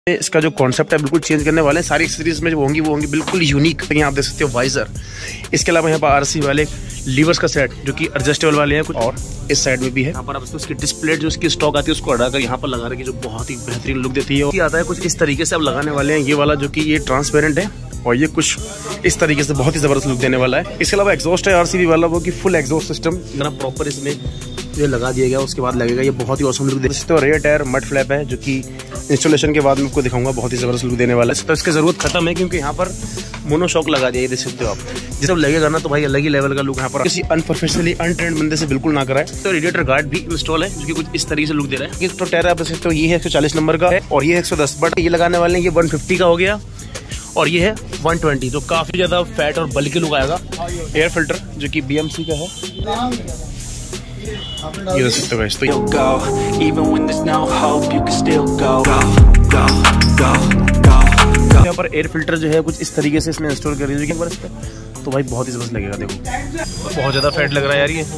इसका जो कॉन्सेप्ट है बिल्कुल चेंज करने वाले हैं। सारी एक्सेसरीज में जो होंगी वो होंगी बिल्कुल यूनिक। यहाँ आप देख सकते हो वाइजर, इसके अलावा यहाँ पर आरसी वाले लीवर्स का सेट जो कि एडजस्टेबल वाले हैं कुछ, और इस साइड में भी है। यहाँ पर आप उसकी डिस्प्ले जो इसकी स्टॉक आती है उसको हटाकर यहाँ पर लगा रखी, जो बहुत ही बेहतरीन लुक देती है। आता है कुछ इस तरीके से आप लगाने वाले हैं, ये वाला जो कि ये ट्रांसपेरेंट है और ये कुछ इस तरीके से बहुत ही जबरदस्त लुक देने वाला है। इसके अलावा एग्जॉस्ट है आरसीबी वाला, वो कि फुल एग्जॉस्ट सिस्टम प्रॉपर इसमें ये लगा दिया गया, उसके बाद लगेगा, ये बहुत ही औसम लुक देते। तो रेयर टायर मड फ्लैप है जो कि इंस्टॉलेशन के बाद मैं आपको दिखाऊंगा, बहुत ही जबरदस्त लुक देने वाला है। तो इसकी जरूरत खत्म है क्योंकि यहाँ पर मोनोशॉक लगा दिया, ये देख सकते हो आप। जब लगेगा ना तो भाई अलग ही लेवल का लुक यहाँ पर किसी अनप्रोफेशनली अनट्रेंड बंदे से बिल्कुल ना कराए। तो रेडिएटर गार्ड भी इंस्टॉल है जो कि कुछ इस तरीके से लुक दे रहा है। तो टायर आप देख सकते हो, ये है 140 नंबर का है और ये 110, बट ये लगाने वाले हैं ये 150 का हो गया और ये है 120, जो काफी ज्यादा फैट और बल्कि लुक आएगा। एयर फिल्टर जो कि BMC का है, ये देख सकते हो गाइस। तो यहाँ पर एयर फिल्टर जो है कुछ इस तरीके से इसमें इंस्टॉल कर दीजिए पर इस पे, तो भाई बहुत ही जबरदस्त लगेगा। देखो बहुत ज्यादा फैट लग रहा है यार, ये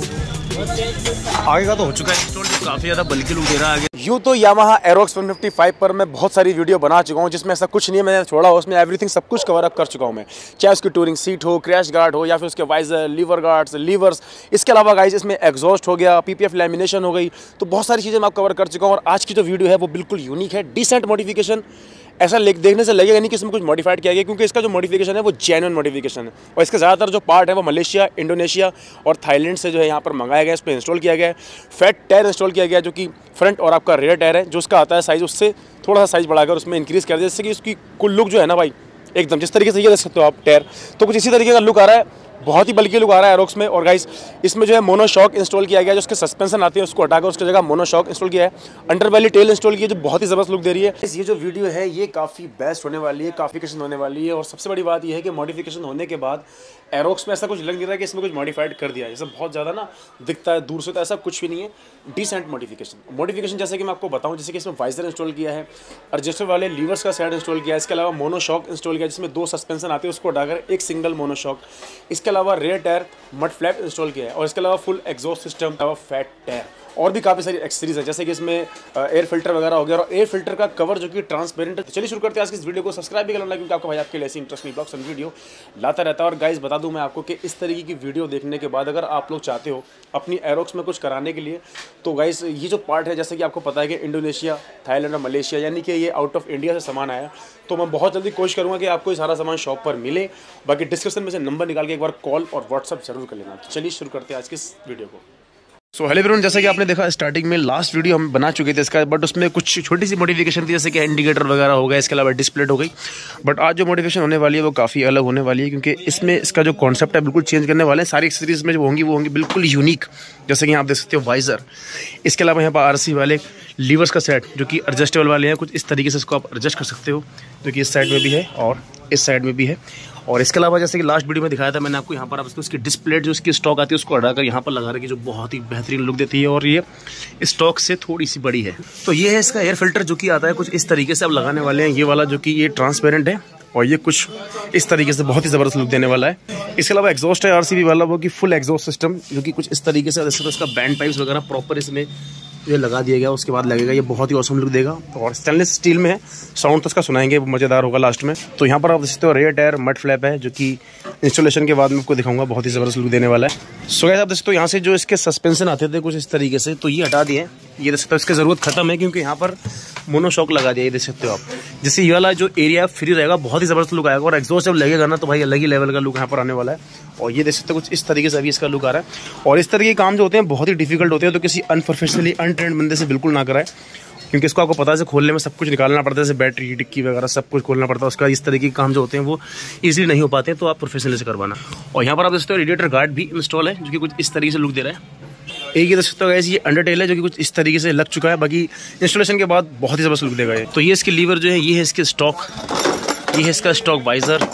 आगे का तो हो चुका है इंस्टॉल, जो काफी ज्यादा बल्कि लुक दे रहा है आगे। यूँ तो यामाहा एरोक्स 155 पर मैं बहुत सारी वीडियो बना चुका हूँ जिसमें ऐसा कुछ नहीं है मैंने छोड़ा हो, उसमें एवरीथिंग सब कुछ कवर अप कर चुका हूँ मैं, चाहे उसकी टूरिंग सीट हो, क्रैश गार्ड हो, या फिर उसके वाइजर, लीवर गार्ड्स, लीवर्स। इसके अलावा गाइज इसमें एग्जॉस्ट हो गया, PPF लैमिनेशन हो गई, तो बहुत सारी चीज़ें मैं आप कवर कर चुका हूँ। और आज की जो वीडियो है वो बिल्कुल यूनिक है, डिसेंट मॉडिफिकेशन। ऐसा देखने से लगेगा नहीं कि इसमें कुछ मॉडिफाइड किया गया, क्योंकि इसका जो मॉडिफिकेशन है वो जेन्युइन मॉडिफिकेशन है और इसके ज़्यादातर जो पार्ट है वो मलेशिया, इंडोनेशिया और थाईलैंड से जो है यहाँ पर मंगाया गया, इस पर इंस्टॉल किया गया है। फैट टायर इंस्टॉल किया गया जो कि फ्रंट और आपका रेयर टायर है, जो उसका आता है साइज़ उससे थोड़ा सा साइज़ बढ़ाकर उसमें इंक्रीज़ कर दिया, जिससे कि उसकी कुल लुक जो है ना भाई एकदम जिस तरीके से ये देख सकते हो आप टायर, तो कुछ इसी तरीके का लुक आ रहा है, बहुत ही बल्कि लुक आ रहा है एरोक्स में। और गाइस इसमें जो है मोनोशॉक इंस्टॉल किया गया, जो उसके सस्पेंशन आती है उसको हटाकर उसकी जगह मोनोशॉक इंस्टॉल किया है। अंडरबेली टेल इंस्टॉल किया, जो बहुत ही जबरदस्त लुक दे रही है। ये जो वीडियो है ये काफ़ी बेस्ट होने वाली है, काफिकेशन होने वाली है। और सबसे बड़ी बात यह है कि मॉडिफिकेशन होने के बाद एरोक्स में ऐसा कुछ लग नहीं रहा है कि इसमें कुछ मॉडिफाइड कर दिया है, जैसे बहुत ज़्यादा ना दिखता है दूर से, तो ऐसा कुछ भी नहीं है। डिसेंट मॉडिफिकेशन जैसे कि मैं आपको बताऊं, जैसे कि इसमें वाइजर इंस्टॉल किया है, एडजस्टर वाले लीवर्स का सेट इंस्टॉल किया है, इसके अलावा मोनोशॉक इंस्टॉल किया जिसमें 2 सस्पेंशन आते हैं उसको हटाकर एक सिंगल मोनोशॉक, इसके अलावा rear tyre mud flap install किया है और इसके अलावा full exhaust system, fat tyre और भी काफ़ी सारी एक्सेसरीज है, जैसे कि इसमें एयर फिल्टर वगैरह हो गया और एयर फिल्टर का कवर जो कि ट्रांसपेरेंट है। चलिए शुरू करते हैं आज की इस वीडियो को। सब्सक्राइब भी करना क्योंकि आपका भाई आपके लिए ऐसी इंटरेस्टिंग ब्लॉग्स एंड वीडियो लाता रहता है। और गाइस बता दूं मैं आपको कि इस तरीके की वीडियो देखने के बाद अगर आप लोग चाहते हो अपनी एरोक्स में कुछ कराने के लिए, तो गाइस ये जो पार्ट है जैसे कि आपको पता है कि इंडोनेशिया, थाईलैंड और मलेशिया, यानी कि ये आउट ऑफ इंडिया से सामान आया, तो मैं बहुत जल्दी कोशिश करूँगा कि आपको ये सारा सामान शॉप पर मिले। बाकी डिस्क्रिप्शन में से नंबर निकाल के एक बार कॉल और व्हाट्सअप जरूर कर लेना। चलिए शुरू करते हैं आज की इस वीडियो को। सो हेलो एवरीवन, जैसा कि आपने देखा स्टार्टिंग में लास्ट वीडियो हम बना चुके थे इसका, बट उसमें कुछ छोटी सी मॉडिफिकेशन थी, जैसे कि इंडिकेटर वगैरह हो गया, इसके अलावा डिस्प्ले हो गई। बट आज जो मॉडिफिकेशन होने वाली है वो काफ़ी अलग होने वाली है, क्योंकि इसमें इसका जो कॉन्सेप्ट है बिल्कुल चेंज करने वाले हैं। सारी एक्सेसरीज में जो होंगी वो होंगी बिल्कुल यूनिक। जैसे कि आप देख सकते हो वाइजर, इसके अलावा यहाँ पर आरसी वाले लीवर्स का सेट जो कि एडजस्टेबल वाले हैं, कुछ इस तरीके से इसको आप एडजस्ट कर सकते हो, जो कि इस साइड में भी है और इस साइड में भी है। और इसके अलावा जैसे कि लास्ट वीडियो में दिखाया था मैंने आपको, यहाँ पर आप उसकी डिस्प्ले जो उसकी स्टॉक आती है उसको हटाकर यहाँ पर लगा रखी, जो बहुत ही बेहतरीन लुक देती है और ये स्टॉक से थोड़ी सी बड़ी है। तो ये है इसका एयर फिल्टर जो कि आता है कुछ इस तरीके से आप लगाने वाले हैं, ये वाला जो कि ये ट्रांसपेरेंट है और ये कुछ इस तरीके से बहुत ही ज़बरदस्त लुक देने वाला है। इसके अलावा एग्जॉस्ट है आरसीबी वाला, वो कि फुल एग्जॉस्ट सिस्टम जो कि कुछ इस तरीके से, जैसे उसका बैंड पाइप्स वगैरह प्रॉपर इसमें ये लगा दिया गया, उसके बाद लगेगा, ये बहुत ही औसम लुक देगा। और स्टेनलेस स्टील में है, साउंड तो उसका सुनाएंगे, मज़ेदार होगा लास्ट में। तो यहाँ पर आप देख सकते हो रेयर टायर मड फ्लैप है जो कि इंस्टॉलेशन के बाद मैं आपको दिखाऊंगा, बहुत ही ज़बरदस्त लुक देने वाला है। सो गाइस आप देख सकते हो यहाँ से जो इसके सस्पेंशन आते थे कुछ इस तरीके से, तो ये हटा दिए, ये देख सकते हो इसकी ज़रूरत खत्म है क्योंकि यहाँ पर मोनोशॉक लगा दिया, ये देख सकते हो आप। जिससे ये वाला जो एरिया फ्री रहेगा, बहुत ही ज़बरदस्त लुक आएगा। और एग्जॉस्ट जब लगेगा ना तो भाई अलग ही लेवल का लुक यहाँ पर आने वाला है। और ये देख सकते हो कुछ इस तरीके से अभी इसका लुक आ रहा है। और इस तरह के काम जो होते हैं बहुत ही डिफिकल्ट होते हैं, तो किसी अनप्रोफेशनली अनट्रेंड बंदे से बिल्कुल ना कराए, क्योंकि इसको आपको पता है खोलने में सब कुछ निकालना पड़ता है, जैसे बैटरी, डिक्की वगैरह सब कुछ खोलना पड़ता है। उसका इस तरीके के काम जो होते हैं वो इजीली नहीं हो पाते हैं, तो आप प्रोफेशनल से करवाना। और यहाँ पर आप देख सकते हो रेडिएटर गार्ड भी इंस्टॉल है जो कि कुछ इस तरीके से लुक दे रहा है। एक ये देख सकते हो गाइस, ये अंडरटेल है जो कि कुछ इस तरीके से लग चुका है, बाकी इंस्टॉलेशन के बाद बहुत ही जबरदस्त लुक देगा ये। तो ये इसके लीवर जो है, ये है इसके स्टॉक, ये है इसका स्टॉक वाइजर।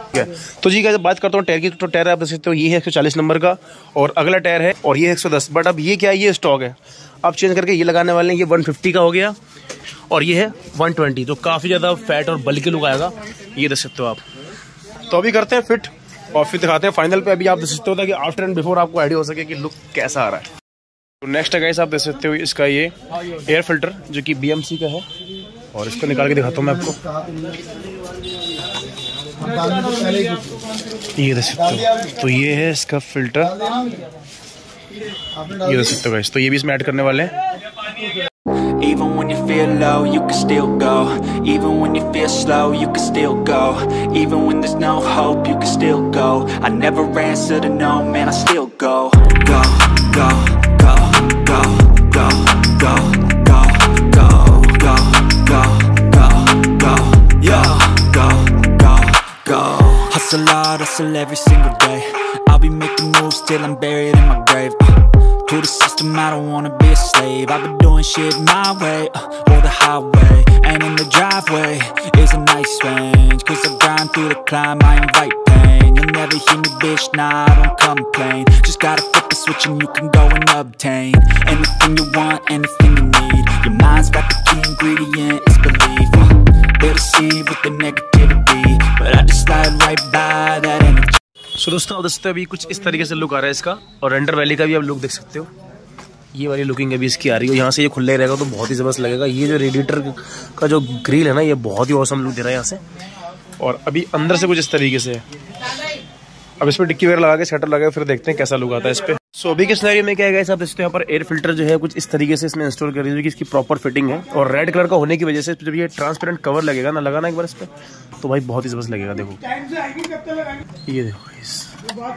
तो जी गाइस बात करता हूँ टायर की, तो टायर आप देख सकते हो ये है 140 नंबर का और अगला टायर है और ये 110, बट अब ये क्या है, ये स्टॉक है, अब चेंज करके ये लगाने वाले हैं, ये 150 का हो गया और ये है 120, तो काफ़ी ज़्यादा फैट और बल्कि लुक आएगा, ये देख सकते हो आप। तो अभी करते हैं फिट और फिर दिखाते हैं फाइनल पे। अभी आप देख सकते हो कि आफ्टर एंड बिफोर आपको आइडिया हो सके कि लुक कैसा आ रहा है। तो नेक्स्ट है गाइस आप देख सकते हो इसका ये एयर फिल्टर जो कि BMC का है और इसको निकाल के दिखाता हूँ मैं आपको। ये देख सकते हो, तो ये है इसका फिल्टर, ये देख सकते हो गाइस। तो ये भी इसमें ऐड करने वाले हैं। Even when you feel low, you can still go. Even when you feel slow, you can still go. Even when there's no hope, you can still go. I never answer to no, man, I still go. Go, go, go, go, go, go, go, go, go, go, go, go, yo, go, go, go. Hustle hard, hustle every single day. I'll be making moves till I'm buried in my grave. To the system, I don't wanna be a slave. I've been doing shit my way, or the highway. And in the driveway is a nice range. Cause I grind through the climb, I invite pain. You'll never hear me, bitch, nah, I don't complain. Just gotta flip the switch and you can go and obtain anything you want, anything you need. Your mind's got the key ingredient, it's belief. They deceive with the negativity, but I just slide right by that energy. सो दोस्तों आप देख सकते हो अभी कुछ इस तरीके से लुक आ रहा है इसका, और रेंडर वैली का भी आप लुक देख सकते हो। ये वाली लुकिंग अभी इसकी आ रही है, यहाँ से ये खुला ही रहेगा तो बहुत ही ज़बरदस्त लगेगा। ये जो रेडिएटर का जो ग्रिल है ना, ये बहुत ही औसम लुक दे रहा है यहाँ से। और अभी अंदर से कुछ इस तरीके से है। अब इस पर डिक्की वगैरह लगा के शटर लगा के फिर देखते हैं कैसा लुक आता है इस पर। सो अभी के सिनेरियो में क्या है गाइस, आप देख सकते हो यहाँ पर एयर फिल्टर जो है कुछ इस तरीके से इसमें इंस्टॉल कर दीजिए कि इसकी प्रॉपर फिटिंग है। और रेड कलर का होने की वजह से जब ये ट्रांसपेरेंट कवर लगेगा ना, लगाना एक बार इस पर, तो भाई बहुत ही जबरदस्त लगेगा। देखो ये देखो इस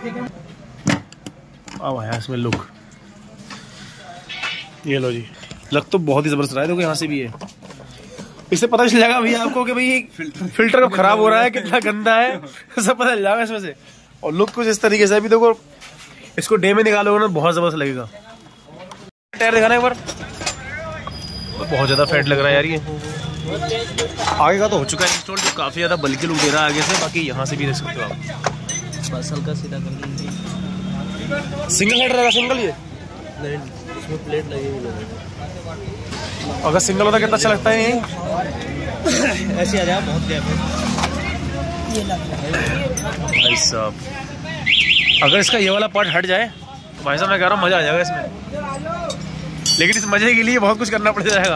अब आया इसमें लुक, ये लो जी, लग तो बहुत ही जबरदस्त रहा है। देखो यहाँ से भी है, इससे पता चल जाएगा भैया आपको कि भाई फिल्टर कब खराब हो रहा है, कितना गंदा है, सब पता चल जाएगा इसमें से। और लुक कुछ इस तरीके से अभी देखो, इसको डे में निकालोगे ना बहुत जबरदस्त लगेगा। टायर दिखाना एक बार, बहुत ज्यादा फैट लग रहा है यार। ये आगे का तो हो चुका है इंस्टॉल, जो काफी ज्यादा बल्कि लुक दे रहा है आगे से। बाकी यहाँ से भी देख सकते हो आप, बस हल्का सीधा कर देंगे। सिंगल हेड रहेगा, सिंगल ये नहीं, इसमें प्लेट लगी हुई। अगर सिंगल होता कितना अच्छा लगता है ये। ऐसे आ जाए, बहुत गैप है भाई साहब। अगर इसका ये वाला पार्ट हट जाए तो भाई साहब मैं कह रहा हूँ मजा आ जाएगा इसमें, लेकिन इस मजे के लिए बहुत कुछ करना पड़ जाएगा।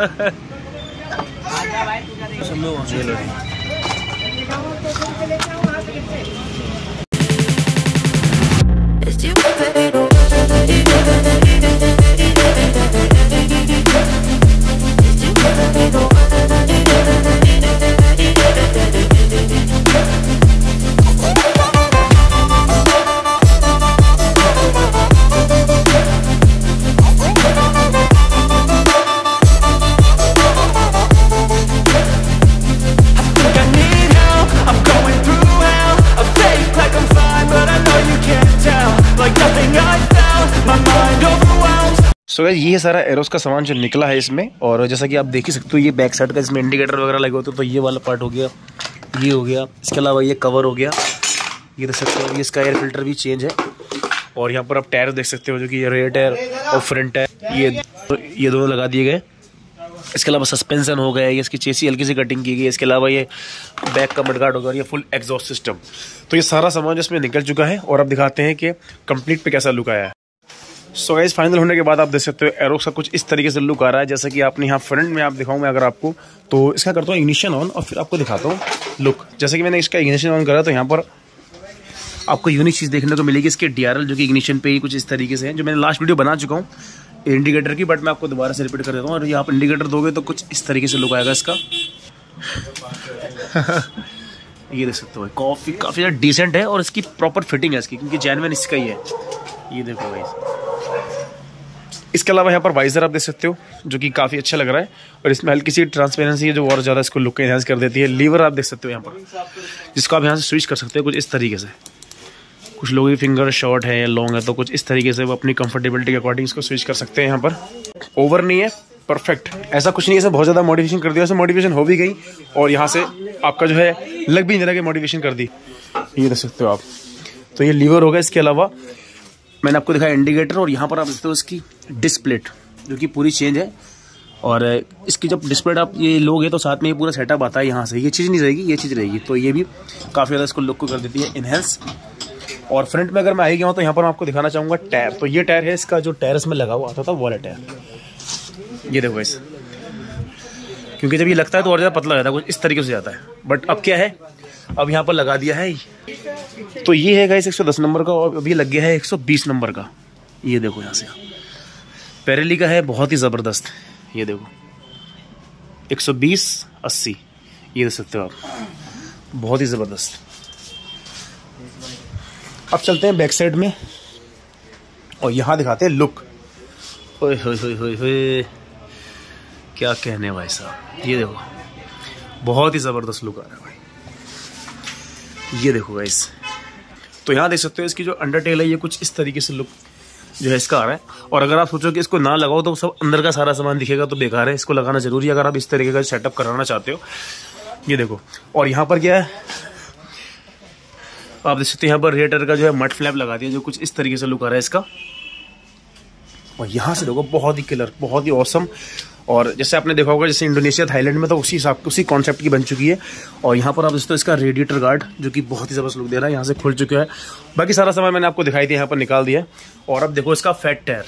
सो गाइस ये सारा एरोस का सामान जो निकला है इसमें, और जैसा कि आप देख ही सकते हो ये बैक साइड का इसमें इंडिकेटर वगैरह लगे होते तो ये वाला पार्ट हो गया, ये हो गया। इसके अलावा ये कवर हो गया, ये देख सकते हो। ये इसका एयर फिल्टर भी चेंज है। और यहाँ पर आप टायर देख सकते हो, जो कि रेयर टायर और फ्रंट टायर ये दोनों लगा दिए गए। इसके अलावा सस्पेंशन हो गया, ये इसकी चेसी हल्की सी कटिंग की गई। इसके अलावा ये बैक का मडगार्ड होगा, ये फुल एग्जॉस्ट सिस्टम। तो ये सारा सामान इसमें निकल चुका है। और अब दिखाते हैं कि कंप्लीट पे कैसा लुक आया है। सो गाइस फाइनल होने के बाद आप देख सकते हो एरोक्स का कुछ इस तरीके से लुक आ रहा है। जैसा कि आपने यहाँ फ्रंट में आप दिखाऊँ मैं अगर आपको, तो इसका करता हूँ इग्निशन ऑन और फिर आपको दिखाता हूँ लुक। जैसे कि मैंने इसका इग्निशन ऑन करा तो यहाँ पर आपको यूनिक चीज़ देखने को मिलेगी, इसके DRL जो कि इग्निशन पे ही कुछ इस तरीके से है, जो मैंने लास्ट वीडियो बना चुका हूँ इंडिकेटर की, बट मैं आपको दोबारा से रिपीट कर देता हूँ। और ये आप इंडिकेटर दोगे तो कुछ इस तरीके से लुक आएगा इसका। ये देख सकते हो काफ़ी ज़्यादा डिसेंट है और इसकी प्रॉपर फिटिंग है इसकी, क्योंकि जेन्युइन इसका ही है। ये देखो भाई। इसके अलावा यहाँ पर वाइजर आप देख सकते हो, जो कि काफ़ी अच्छा लग रहा है। और इसमें हल्की सी ट्रांसपेरेंसी है जो और ज़्यादा इसको लुक एनहांस कर देती है। लीवर आप देख सकते हो यहाँ पर, जिसको आप यहाँ से स्विच कर सकते हो कुछ इस तरीके से। कुछ लोगों की फिंगर शॉर्ट है या लॉन्ग है, तो कुछ इस तरीके से वो अपनी कंफर्टेबिलिटी के अकॉर्डिंग इसको स्विच कर सकते हैं। यहाँ पर ओवर नहीं है, परफेक्ट, ऐसा कुछ नहीं है बहुत ज़्यादा मॉडिफिकेशन कर दिया। ऐसे मॉडिफिकेशन हो भी गई और यहाँ से आपका जो है लग भी नहीं रहा कि मॉडिफिकेशन कर दी। ये देख सकते हो आप। तो ये लीवर होगा। इसके अलावा मैंने आपको दिखाया इंडिकेटर, और यहाँ पर आप देखते हो इसकी डिस्प्लेट जो कि पूरी चेंज है। और इसकी जब डिस्प्लेट आप ये लोगे तो साथ में ये पूरा सेटअप आता है यहाँ से। ये चीज़ नहीं रहेगी, ये चीज़ रहेगी। तो ये भी काफ़ी ज़्यादा इसको लुक को कर देती है इनहेंस। और फ्रंट में अगर मैं आई गया हूँ तो यहाँ पर मैं आपको दिखाना चाहूँगा टायर। तो ये टायर है इसका जो टायर इसमें लगा हुआ आता था, वो वाला टायर। ये देखो इस क्योंकि जब ये लगता है तो और ज़्यादा पतला रहता है, कुछ इस तरीके से जाता है। बट अब क्या है, अब यहाँ पर लगा दिया है। तो ये है गाइस 110 नंबर का, और अभी लग गया है 120 नंबर का। ये देखो यहाँ से पेरेली का है, बहुत ही ज़बरदस्त। ये देखो 120 80, ये देख सकते हो आप, बहुत ही ज़बरदस्त। अब चलते हैं बैक साइड में और यहाँ दिखाते हैं लुक। ओए होए होए होए होए, क्या कहने भाई साहब। ये देखो बहुत ही ज़बरदस्त लुक आ रहा है भाई। ये देखो गाइस, तो यहाँ देख सकते हो इसकी जो अंडरटेल है, ये कुछ इस तरीके से लुक जो है इसका आ रहा है। और अगर आप सोचो कि इसको ना लगाओ तो सब अंदर का सारा सामान दिखेगा तो बेकार है, इसको लगाना जरूरी है अगर आप इस तरीके का सेटअप कराना चाहते हो। ये देखो, और यहाँ पर क्या है, आप देख सकते हो यहाँ पर रेडिएटर का जो है मड फ्लैप लगा दिया, जो कुछ इस तरीके से लुक आ रहा है इसका। और यहाँ से देखो बहुत ही कलर, बहुत ही ऑसम। और जैसे आपने देखा होगा जैसे इंडोनेशिया थाईलैंड में तो उसी कॉन्सेप्ट की बन चुकी है। और यहाँ पर आप दोस्तों इसका रेडिएटर गार्ड जो कि बहुत ही ज़बरदस्त लुक दे रहा है, यहाँ से खुल चुका है। बाकी सारा सामान मैंने आपको दिखाई दिया, यहाँ पर निकाल दिया है। और अब देखो इसका फैट टायर,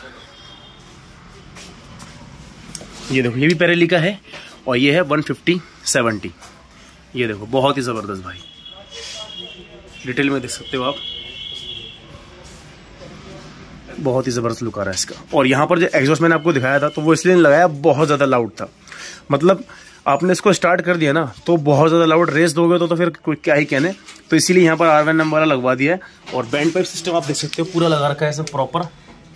ये देखो ये भी पेरेली का है और ये है 150/70। ये देखो बहुत ही ज़बरदस्त भाई, डिटेल में देख सकते हो आप, बहुत ही ज़बरदस्त लुक आ रहा है इसका। और यहाँ पर जो एग्जॉस्ट मैंने आपको दिखाया था तो वो इसलिए नहीं लगाया, बहुत ज़्यादा लाउड था। मतलब आपने इसको स्टार्ट कर दिया ना तो बहुत ज़्यादा लाउड, रेस दोगे तो फिर क्या ही कहने। तो इसीलिए यहाँ पर R1 नंबर वाला लगवा दिया है। और बैंड पाइप सिस्टम आप देख सकते हो पूरा लगा रखा है सब प्रॉपर,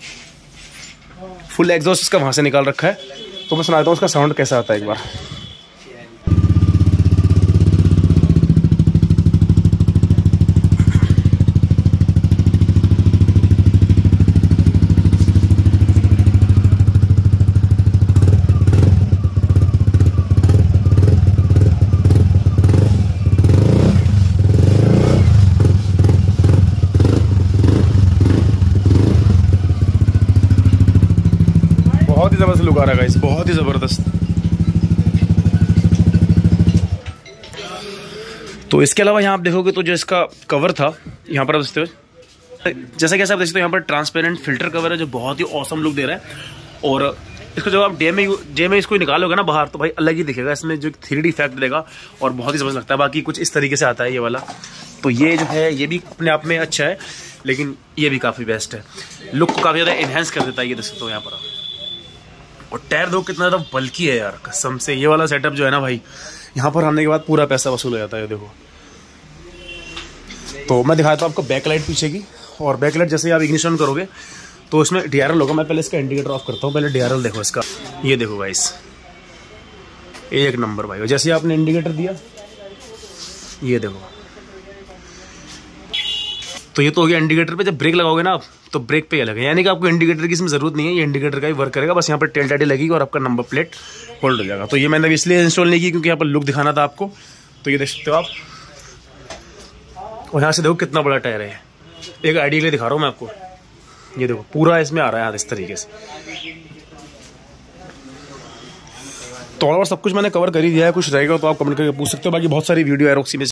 फुल एग्जॉस्ट इसका वहाँ से निकाल रखा है। तो मैं सुनाता हूँ उसका साउंड कैसा आता है एक बार। बहुत ही ज़बरदस्त लुक आ रहा है गाइस, बहुत ही ज़बरदस्त। तो इसके अलावा यहाँ आप देखोगे तो जो इसका कवर था यहाँ पर आप देखते हो, जैसा कि आप देखते हो यहाँ पर ट्रांसपेरेंट फिल्टर कवर है जो बहुत ही ऑसम लुक दे रहा है। और इसको जब आप डे में इसको निकालोगे ना बाहर तो भाई अलग ही दिखेगा, इसमें जो 3D इफेक्ट देगा और बहुत ही ज़बरदस्त लगता है। बाकी कुछ इस तरीके से आता है ये वाला। तो ये जो है ये भी अपने आप में अच्छा है, लेकिन ये भी काफ़ी बेस्ट है, लुक को काफ़ी ज़्यादा इन्हेंस कर देता है। ये देख सकते हो यहाँ पर। और टायर दो कितना ज़्यादा बल्कि है यार, कसम से। ये वाला सेटअप जो है ना भाई, यहाँ पर आने के बाद पूरा पैसा वसूल हो जाता है। देखो, तो मैं दिखाता हूँ आपको बैक लाइट पीछे की। और बैक लाइट जैसे आप इग्निशन करोगे तो इसमें DRL होगा। मैं पहले इसका इंडिकेटर ऑफ करता हूँ, पहले DRL देखो इसका। ये देखो गाइस, एक नंबर भाई। जैसे आपने इंडिकेटर दिया, ये देखो, तो ये तो हो गया इंडिकेटर पे। जब ब्रेक लगाओगे ना आप तो ब्रेक पे अलग है, यानी कि आपको इंडिकेटर की इसमें जरूरत नहीं है, ये इंडिकेटर का ही वर्क करेगा। बस यहाँ पर टेल टाइडी लगेगी और आपका नंबर प्लेट होल्ड हो जाएगा। तो ये मैंने इसलिए इंस्टॉल नहीं की क्योंकि यहाँ पर लुक दिखाना था आपको। तो ये देख सकते हो आप, और यहाँ से देखो कितना बड़ा टायर है। एक आइडिया के लिए दिखा रहा हूँ मैं आपको, ये देखो पूरा इसमें आ रहा है इस तरीके से। तो और सब कुछ मैंने कवर कर ही दिया है, कुछ रहेगा तो आप कमेंट करके पूछ सकते हो। बाकी बहुत सारी वीडियो एरोक्सी में